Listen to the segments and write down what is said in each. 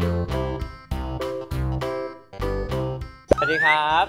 สวัสดีครับ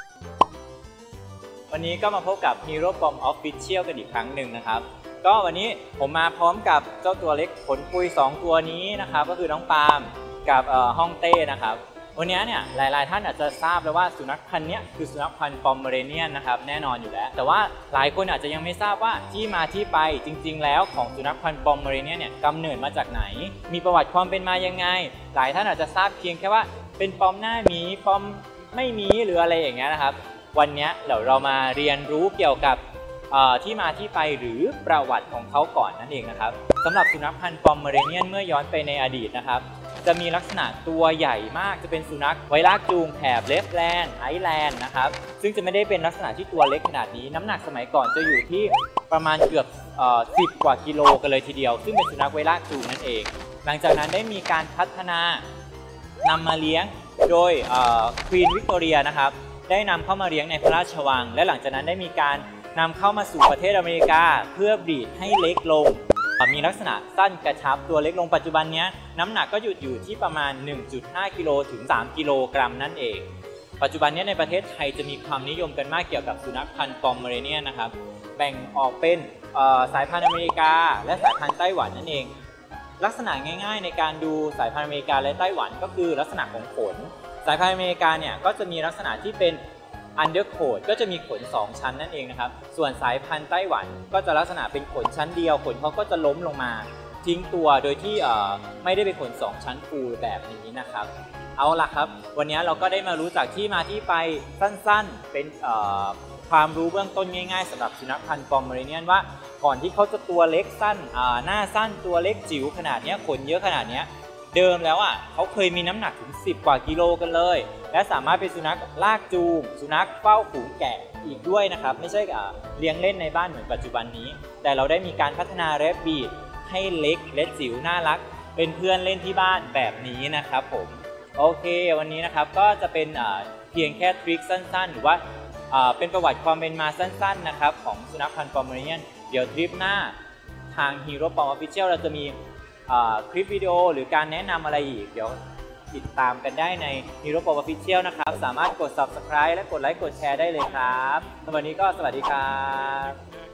วันนี้ก็มาพบกับ Hero Pom Official กันอีกครั้งหนึ่งนะครับก็วันนี้ผมมาพร้อมกับเจ้าตัวเล็กขนปุย2ตัวนี้นะครับก็คือน้องปาล์มกับฮ่องเต้นะครับวันนี้เนี่ยหลายๆท่านอาจจะทราบแล้วว่าสุนัขพันธุ์นี้คือสุนัขพันธุ์ปอมเมอเรเนียนนะครับแน่นอนอยู่แล้วแต่ว่าหลายคนอาจจะยังไม่ทราบว่าที่มาที่ไปจริงๆแล้วของสุนัขพันธุ์ปอมเมอเรเนียนเนี่ยกำเนิดมาจากไหนมีประวัติความเป็นมายังไงหลายท่านอาจจะทราบเพียงแค่ว่าเป็นปอมหน้าหมีปอมไม่มีหรืออะไรอย่างเงี้ยนะครับวันนี้เดี๋ยวเรามาเรียนรู้เกี่ยวกับที่มาที่ไปหรือประวัติของเขาก่อนนั่นเองนะครับสำหรับสุนัขพันธุ์ปอมเมอเรเนียนเมื่อย้อนไปในอดีตนะครับจะมีลักษณะตัวใหญ่มากจะเป็นสุนัขไว้ลากจูงแถบเลฟแลนด์ไอซ์แลนด์นะครับซึ่งจะไม่ได้เป็นลักษณะที่ตัวเล็กขนาดนี้น้ำหนักสมัยก่อนจะอยู่ที่ประมาณเกือบ10 กว่ากิโลกันเลยทีเดียวซึ่งเป็นสุนัขไว้ลากจูงนั่นเองหลังจากนั้นได้มีการพัฒนานำมาเลี้ยงโดยควีนวิกตอเรียนะครับได้นำเข้ามาเลี้ยงในพระราชวังและหลังจากนั้นได้มีการนำเข้ามาสู่ประเทศอเมริกาเพื่อบรีดให้เล็กลงมีลักษณะสั้นกระชับตัวเล็กลงปัจจุบันนี้น้ำหนักก็อยู่ที่ประมาณ 1.5 กิโลถึง 3 กิโลกรัมนั่นเองปัจจุบันนี้ในประเทศไทยจะมีความนิยมกันมากเกี่ยวกับสุนัขพันธุ์ปอมเมอเรเนียนนะครับแบ่งออกเป็นสายพันธุ์อเมริกาและสายพันธุ์ไต้หวันนั่นเองลักษณะง่ายๆในการดูสายพันธุ์อเมริกาและไต้หวันก็คือลักษณะของขนสายพันธุ์อเมริกาเนี่ยก็จะมีลักษณะที่เป็นundercoat ก็จะมีขน2ชั้นนั่นเองนะครับส่วนสายพันธุ์ไต้หวันก็จะลักษณะเป็นขนชั้นเดียวขนเขาก็จะล้มลงมาทิ้งตัวโดยที่ไม่ได้เป็นขน2ชั้นฟูแบบนี้นะครับเอาล่ะครับวันนี้เราก็ได้มารู้จักที่มาที่ไปสั้นๆเป็นความรู้เบื้องต้นง่ายๆสำหรับสุนัขพันธุ์ปอมเมอเรเนียนว่าก่อนที่เขาจะตัวเล็กสั้นหน้าสั้นตัวเล็กจิ๋วขนาดนี้ขนเยอะขนาดนี้เดิมแล้วเขาเคยมีน้ำหนักถึง10 กว่ากิโลกันเลยและสามารถเป็นสุนัขลากจูงสุนัขเฝ้าฝูงแกะอีกด้วยนะครับไม่ใช่เลี้ยงเล่นในบ้านเหมือนปัจจุบันนี้แต่เราได้มีการพัฒนาแรบบีทให้เล็กและจิ๋วน่ารักเป็นเพื่อนเล่นที่บ้านแบบนี้นะครับผมโอเควันนี้นะครับก็จะเป็นเพียงแค่ทริคสั้นๆหรือว่าเป็นประวัติความเป็นมาสั้นๆนะครับของสุนัขพันธุ์ปอมเมอเรเนียนเดี๋ยวทริปหน้าทาง Hero Pom Official เราจะมีคลิปวิดีโอหรือการแนะนำอะไรอีกเดี๋ยวติดตามกันได้ใน Hero Pom Official นะครับสามารถกด Subscribe และกดไลค์กดแชร์ได้เลยครับวันนี้ก็สวัสดีครับ